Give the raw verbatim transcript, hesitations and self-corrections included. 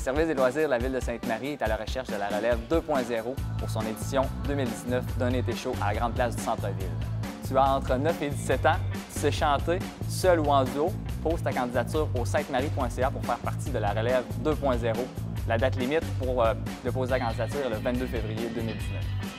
Service des loisirs de la Ville de Sainte-Marie est à la recherche de la relève deux point zéro pour son édition deux mille dix-neuf d'un été chaud à la grande place du centre-ville. Tu as entre neuf et dix-sept ans, tu sais chanter, seul ou en duo, pose ta candidature au sainte marie point c a pour faire partie de la relève deux point zéro. La date limite pour euh, déposer la candidature est le vingt-deux février deux mille dix-neuf.